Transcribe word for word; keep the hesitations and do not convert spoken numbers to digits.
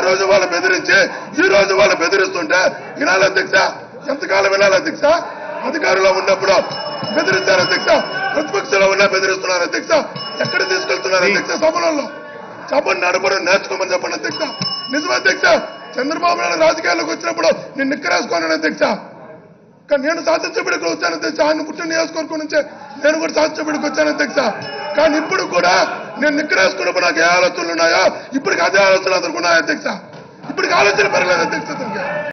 రోజు వాళ్ళు బెదిరించి ఈ రోజు వాళ్ళు బెదిరిస్తుంటే వినాలి అధ్యక్ష. ఎంతకాలం వినాలి అధ్యక్ష? అధికారంలో ఉన్నప్పుడు బెదిరించారు అధ్యక్ష, ప్రతిపక్షంలో ఉన్నా బెదిరిస్తున్నారు అధ్యక్ష. ఎక్కడ తీసుకెళ్తున్నారు అధ్యక్ష? సభలలో సభను నడపడం నేర్చుకోమని చెప్పండి అధ్యక్ష. నిజమే అధ్యక్ష, చంద్రబాబు నాయుడు రాజకీయాల్లోకి వచ్చినప్పుడు నేను నిక్కరేసుకోను అధ్యక్ష. కానీ నేను శాసనసభ్యుడికి వచ్చాను అధ్యక్ష. ఆయన పుట్టిన నియోజకవర్గం నుంచే నేను కూడా శాసనసభ్యుడికి వచ్చాను అధ్యక్ష. కానీ ఇప్పుడు కూడా నేను నిక్కరేసుకున్నప్పుడు నాకు ఏ ఆలోచనలు ఉన్నాయో ఇప్పటికి అదే ఆలోచనలు అతనికి ఉన్నాయి అధ్యక్ష. ఇప్పటికి ఆలోచన పెరగలేదు అధ్యక్ష.